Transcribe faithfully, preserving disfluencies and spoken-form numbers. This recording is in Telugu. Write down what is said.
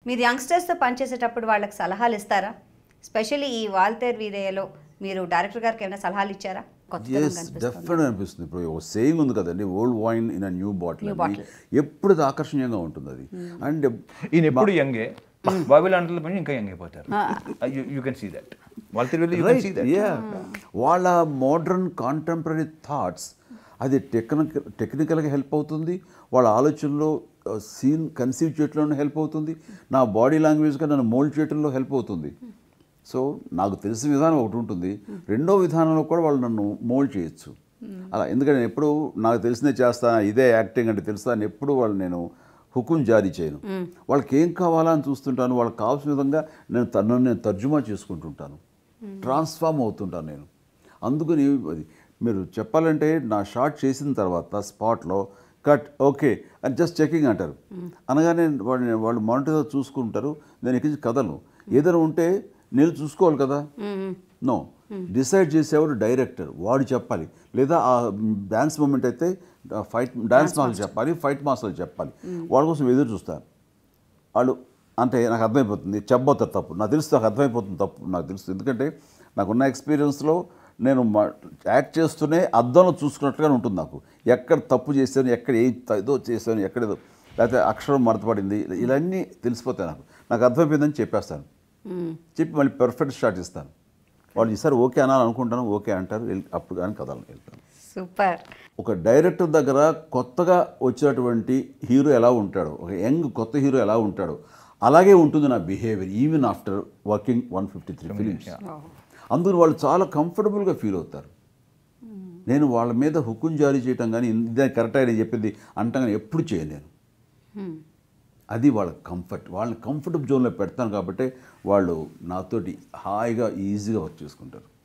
మీరు యంగ్స్టర్స్తో పనిచేసేటప్పుడు వాళ్ళకి సలహాలు ఇస్తారా? స్పెషల్లీ ఈ వాల్తేర్ వీరయ్యలో మీరు డైరెక్టర్ గారికి ఏమైనా సలహాలు ఇచ్చారా? డెఫినెట్ అనిపిస్తుంది. ఇప్పుడు ఒక సేయింగ్ ఉంది కదండి, old wine in a new bottle. ఎప్పుడు ఆకర్షణీయంగా ఉంటుంది అది. అండ్ ఈయన ఎప్పుడు యంగే, బాబీ లాంటి పని ఇంకా యంగ్ అయిపోతారు. You can see that. వాళ్ళ మోడర్న్ కాంటెంపరీ థాట్స్ అది టెక్నికల్ టెక్నికల్గా హెల్ప్ అవుతుంది, వాళ్ళ ఆలోచనలో సీన్ కన్సీవ్ చేయడంలో హెల్ప్ అవుతుంది, నా బాడీ లాంగ్వేజ్గా నన్ను మోల్డ్ చేయడంలో హెల్ప్ అవుతుంది. సో నాకు తెలిసిన విధానం ఒకటి ఉంటుంది, రెండో విధానంలో కూడా వాళ్ళు నన్ను మోల్డ్ చేయొచ్చు అలా. ఎందుకంటే నేను ఎప్పుడు నాకు తెలిసిందే చేస్తా, ఇదే యాక్టింగ్ అంటే తెలుస్తా అని ఎప్పుడు వాళ్ళు నేను హుకుం జారీ చేయను. వాళ్ళకి ఏం కావాలా అని చూస్తుంటాను, వాళ్ళకి కావాల్సిన విధంగా నేను తనను నేను తర్జుమా చేసుకుంటుంటాను, ట్రాన్స్ఫార్మ్ అవుతుంటాను నేను. అందుకని అది మీరు చెప్పాలంటే నా షార్ట్ చేసిన తర్వాత స్పాట్లో కట్ ఓకే అని జస్ట్ చెకింగ్ అంటారు. అనగానే వాళ్ళు వాళ్ళు మానిటర్గా చూసుకుంటారు, నేను ఇక్కడి నుంచి కథను ఏదైనా ఉంటే నేను చూసుకోవాలి కదా. నో, డిసైడ్ చేసేవాడు డైరెక్టర్, వాడు చెప్పాలి. లేదా ఆ డ్యాన్స్ మూమెంట్ అయితే ఫైట్ డ్యాన్స్ మాస్టర్ చెప్పాలి, ఫైట్ మాస్టర్ చెప్పాలి. వాళ్ళ కోసం ఎదురు చూస్తారు వాళ్ళు. అంటే నాకు అర్థమైపోతుంది చెప్పబోతారు తప్పు, నాకు తెలుసు, నాకు అర్థమైపోతుంది తప్పు నాకు తెలుసు. ఎందుకంటే నాకున్న ఎక్స్పీరియన్స్లో నేను యాక్ట్ చేస్తూనే అద్దంలో చూసుకున్నట్టుగానే ఉంటుంది నాకు. ఎక్కడ తప్పు చేశాను, ఎక్కడ ఏం ఏదో చేశాను, ఎక్కడేదో లేకపోతే అక్షరం మడతపడింది, ఇవన్నీ తెలిసిపోతాయి నాకు. నాకు అర్థమైపోయిందని చెప్పేస్తాను, చెప్పి మళ్ళీ పర్ఫెక్ట్ స్టార్ట్ ఇస్తాను. వాళ్ళు ఈసారి ఓకే అనాలి అనుకుంటాను, ఓకే అంటారు, అప్పుడు కానీ కథలు వెళ్తాను. సూపర్. ఒక డైరెక్టర్ దగ్గర కొత్తగా వచ్చినటువంటి హీరో ఎలా ఉంటాడో, ఒక యంగ్ కొత్త హీరో ఎలా ఉంటాడో అలాగే ఉంటుంది నా behaviour even after working one fifty three films. అందుకని వాళ్ళు చాలా కంఫర్టబుల్గా ఫీల్ అవుతారు. నేను వాళ్ళ మీద హుకుం జారీ చేయటం కానీ ఇదే కరెక్ట్ అని చెప్పింది అంటాం కానీ ఎప్పుడు చేయను నేను. అది వాళ్ళ కంఫర్ట్, వాళ్ళని కంఫర్టబుల్ జోన్లో పెడతాను కాబట్టి వాళ్ళు నాతోటి హాయిగా ఈజీగా వర్క్ చేసుకుంటారు.